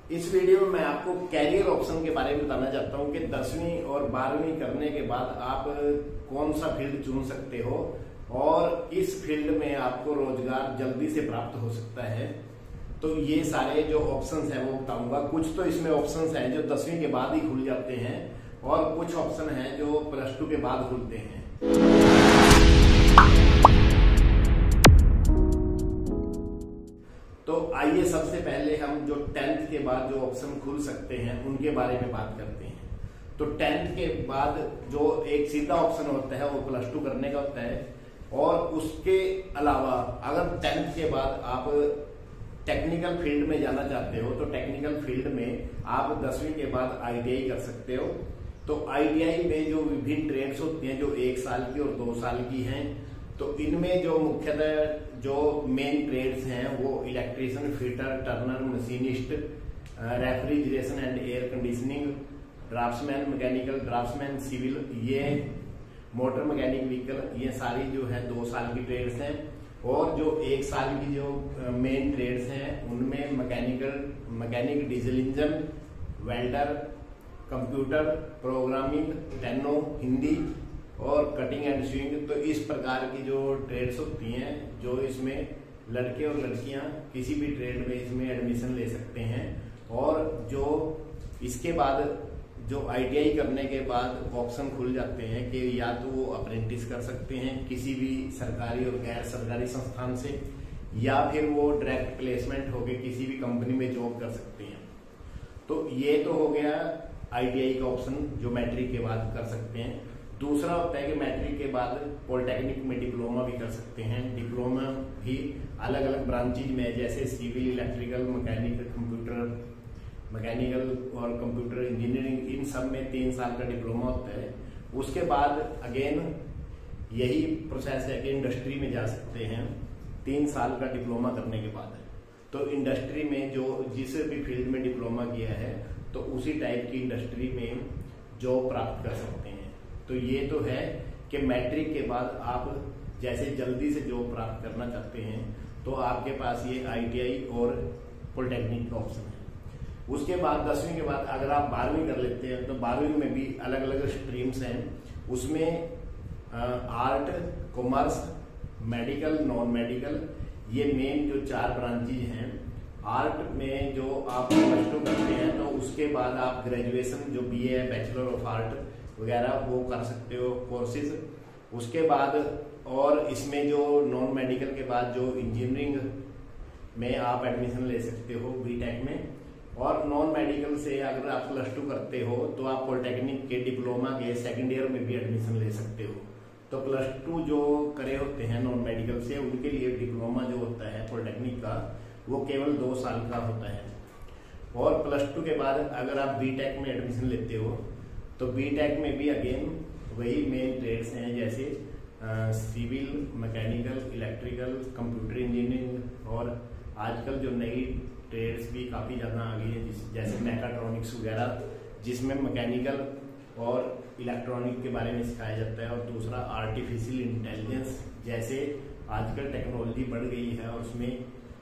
इस वीडियो में मैं आपको कैरियर ऑप्शन के बारे में बताना चाहता हूं कि 10वीं और 12वीं करने के बाद आप कौन सा फील्ड चुन सकते हो और इस फील्ड में आपको रोजगार जल्दी से प्राप्त हो सकता है। तो ये सारे जो ऑप्शंस हैं वो बताऊंगा। कुछ तो इसमें ऑप्शंस हैं जो 10वीं के बाद ही खुल जाते हैं और कुछ ऑप्शन हैं जो +2 के बाद खुलते हैं। तो आइए सबसे पहले हम जो 10th के बाद जो ऑप्शन खुल सकते हैं उनके बारे में बात करते हैं। तो 10th के बाद जो एक सीधा ऑप्शन होता है वो +2 करने का होता है, और उसके अलावा अगर 10th के बाद आप टेक्निकल फील्ड में जाना चाहते हो तो टेक्निकल फील्ड में आप 10वीं के बाद ITI कर सकते हो। तो ITI में जो विभिन्न ट्रेड्स होती हैं जो 1 साल की और 2 साल की हैं, तो इनमें जो मुख्यतः जो मेन ट्रेड्स हैं वो electrician, fitter, turner, machinist, refrigeration and air conditioning, draftsman, mechanical draftsman, civil, ये मोटर मैकेनिक व्हीकल, ये सारी जो है 2 साल की ट्रेड्स हैं। और जो 1 साल की जो मेन ट्रेड्स हैं उनमें mechanic, diesel engine, welder, computer programming, steno, Hindi और कटिंग एंड स्विंग। तो इस प्रकार की जो ट्रेड्स होती हैं जो इसमें लड़के और लड़कियां किसी भी ट्रेड में इसमें एडमिशन ले सकते हैं। और जो इसके बाद जो ITI करने के बाद ऑप्शन खुल जाते हैं कि या तो वो अप्रेंटिस कर सकते हैं किसी भी सरकारी और गैर सरकारी संस्थान से, या फिर वो डायरेक्ट प्लेसमेंट होके किसी भी कंपनी में जॉब कर सकते हैं। तो ये तो हो गया ITI का ऑप्शन जो मैट्रिक के बाद कर सकते हैं। दूसरा होता है कि मैट्रिक के बाद पॉलिटेक्निक में डिप्लोमा भी कर सकते हैं। डिप्लोमा भी अलग अलग ब्रांचेज में, जैसे सिविल, इलेक्ट्रिकल, मैकेनिकल और कंप्यूटर इंजीनियरिंग, इन सब में 3 साल का डिप्लोमा होता है। उसके बाद अगेन यही प्रोसेस है कि इंडस्ट्री में जा सकते हैं 3 साल का डिप्लोमा करने के बाद। तो इंडस्ट्री में जो जिस भी फील्ड में डिप्लोमा किया है तो उसी टाइप की इंडस्ट्री में जॉब प्राप्त कर सकते हैं। तो ये तो है कि मैट्रिक के बाद आप जैसे जल्दी से जॉब प्राप्त करना चाहते हैं तो आपके पास ये ITI और पॉलिटेक्निक का ऑप्शन है। उसके बाद 10वीं के बाद अगर आप 12वीं कर लेते हैं तो 12वीं में भी अलग अलग स्ट्रीम्स हैं। उसमें art, commerce, medical, non medical, ये मेन जो 4 ब्रांचेज हैं। आर्ट में जो आप +2 करते हैं तो उसके बाद आप ग्रेजुएशन जो BA है, बैचलर ऑफ आर्ट वगैरह, वो कर सकते हो कोर्सेज। उसके बाद और इसमें जो नॉन मेडिकल के बाद जो इंजीनियरिंग में आप एडमिशन ले सकते हो BTech में। और नॉन मेडिकल से अगर आप +2 करते हो तो आप पॉलिटेक्निक के डिप्लोमा के 2nd ईयर में भी एडमिशन ले सकते हो। तो +2 जो करे होते हैं नॉन मेडिकल से उनके लिए डिप्लोमा जो होता है पॉलिटेक्निक का वो केवल 2 साल का होता है। और +2 के बाद अगर आप BTech में एडमिशन लेते हो तो BTech में भी अगेन वही मेन ट्रेड्स हैं, जैसे civil, mechanical, electrical, computer engineering, और आजकल जो नई ट्रेड्स भी काफ़ी ज़्यादा आ गई है जैसे मैकाट्रॉनिक्स वगैरह, जिसमें मैकेनिकल और इलेक्ट्रॉनिक के बारे में सिखाया जाता है। और दूसरा आर्टिफिशियल इंटेलिजेंस, जैसे आजकल टेक्नोलॉजी बढ़ गई है और उसमें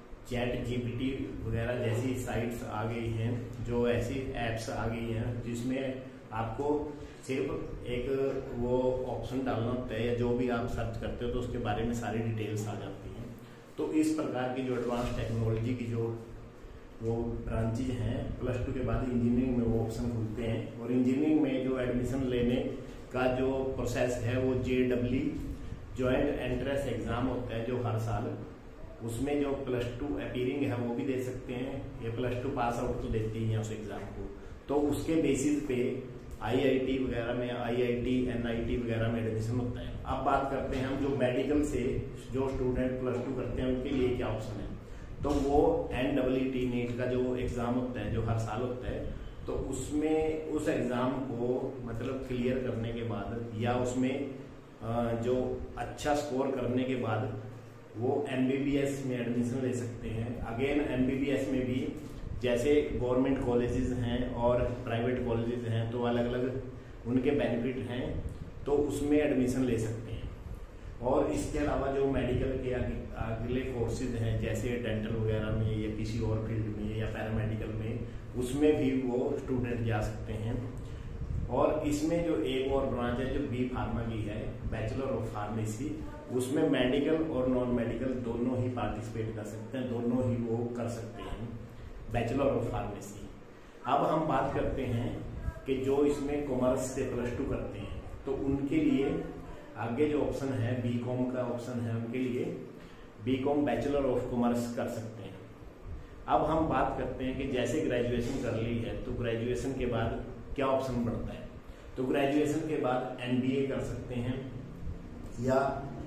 ChatGPT वगैरह जैसी साइट्स आ गई हैं, जो ऐसी एप्स आ गई हैं जिसमें आपको सिर्फ एक वो ऑप्शन डालना होता है, जो भी आप सर्च करते हो तो उसके बारे में सारी डिटेल्स आ जाती हैं। तो इस प्रकार की जो एडवांस टेक्नोलॉजी की जो वो ब्रांचेज हैं, +2 के बाद इंजीनियरिंग में वो ऑप्शन खुलते हैं। और इंजीनियरिंग में जो एडमिशन लेने का जो प्रोसेस है वो JEE जॉइंट एंट्रेंस एग्जाम होता है जो हर साल, उसमें जो +2 अपीयरिंग है वो भी दे सकते हैं। ये +2 पास आउट तो देते ही हैं उस एग्जाम को। तो उसके बेसिस पे IIT वगैरह में, IIT, NIT वगैरह में एडमिशन होता है। अब बात करते हैं हम जो मेडिकल से जो स्टूडेंट +2 करते हैं उनके लिए क्या ऑप्शन है। तो वो NEET नीट का जो एग्जाम होता है जो हर साल होता है, तो उसमें उस एग्जाम को मतलब क्लियर करने के बाद या उसमें जो अच्छा स्कोर करने के बाद वो MBBS में एडमिशन ले सकते हैं। अगेन MBBS में भी जैसे गवर्नमेंट कॉलेजेस हैं और प्राइवेट कॉलेजेस हैं तो अलग अलग उनके बेनिफिट हैं, तो उसमें एडमिशन ले सकते हैं। और इसके अलावा जो मेडिकल के अगले कोर्सेज हैं जैसे डेंटल वगैरह में या किसी और फील्ड में या पैरामेडिकल में, उसमें भी वो स्टूडेंट जा सकते हैं। और इसमें जो एक और ब्रांच है जो बी फार्मा की है, बैचलर ऑफ फार्मेसी, उसमें मेडिकल और नॉन मेडिकल दोनों ही पार्टिसिपेट कर सकते हैं, दोनों ही वो कर सकते हैं, बैचलर ऑफ फार्मेसी। अब हम बात करते हैं कि जो इसमें कॉमर्स से +2 करते हैं तो उनके लिए आगे जो ऑप्शन है बीकॉम का ऑप्शन है, उनके लिए बीकॉम बैचलर ऑफ कॉमर्स कर सकते हैं। अब हम बात करते हैं कि जैसे ग्रेजुएशन कर ली है तो ग्रेजुएशन के बाद क्या ऑप्शन बढ़ता है। तो ग्रेजुएशन के बाद एमबीए कर सकते हैं या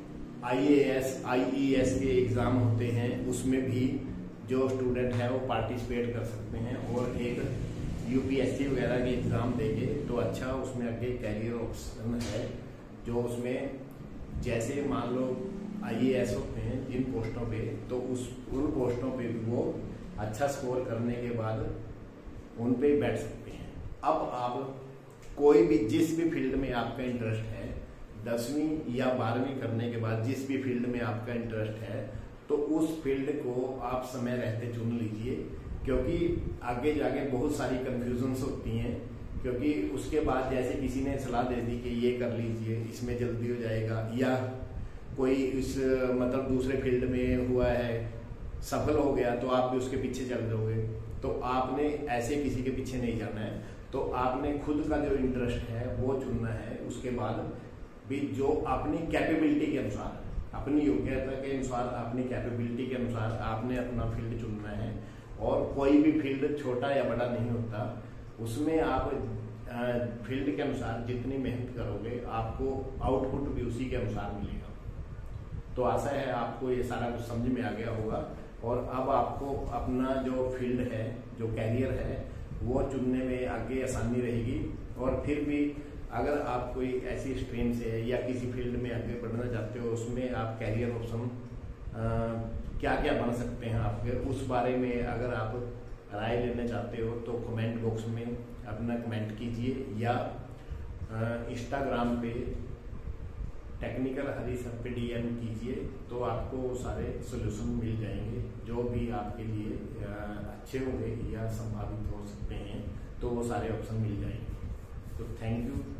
IAS IES के एग्जाम होते हैं, उसमें भी जो स्टूडेंट है वो पार्टिसिपेट कर सकते हैं और एक UPSC वगैरह के एग्जाम देंगे तो अच्छा उसमें आगे कैरियर ऑप्शन है। जो उसमें जैसे मान लो IAS होते हैं जिन पोस्टों पे, तो उन पोस्टों पे भी वो अच्छा स्कोर करने के बाद उन पे बैठ सकते हैं। अब आप कोई भी जिस भी फील्ड में आपका इंटरेस्ट है, 10वीं या 12वीं करने के बाद जिस भी फील्ड में आपका इंटरेस्ट है तो उस फील्ड को आप समय रहते चुन लीजिए, क्योंकि आगे जाके बहुत सारी कंफ्यूजन्स होती हैं। क्योंकि उसके बाद जैसे किसी ने सलाह दे दी कि ये कर लीजिए इसमें जल्दी हो जाएगा, या कोई इस मतलब दूसरे फील्ड में हुआ है सफल हो गया तो आप भी उसके पीछे चल जाओगे, तो आपने ऐसे किसी के पीछे नहीं जाना है। तो आपने खुद का जो इंटरेस्ट है वो चुनना है। उसके बाद भी जो अपनी कैपेबिलिटी के अनुसार, अपनी योग्यता के अनुसार, अपनी कैपेबिलिटी के अनुसार आपने अपना फील्ड चुनना है। और कोई भी फील्ड छोटा या बड़ा नहीं होता, उसमें आप फील्ड के अनुसार जितनी मेहनत करोगे आपको आउटपुट भी उसी के अनुसार मिलेगा। तो आशा है आपको ये सारा कुछ समझ में आ गया होगा और अब आपको अपना जो फील्ड है, जो कैरियर है, वो चुनने में आगे आसानी रहेगी। और फिर भी अगर आप कोई ऐसी स्ट्रीम से या किसी फील्ड में आगे बढ़ना चाहते हो, उसमें आप कैरियर ऑप्शन क्या क्या बन सकते हैं आपके, उस बारे में अगर आप राय लेना चाहते हो तो कमेंट बॉक्स में अपना कमेंट कीजिए या इंस्टाग्राम पे टेक्निकल हरी सर पे DM कीजिए, तो आपको सारे सोल्यूशन मिल जाएंगे जो भी आपके लिए अच्छे होंगे या संभावित हो सकते हैं, तो वो सारे ऑप्शन मिल जाएंगे। तो थैंक यू।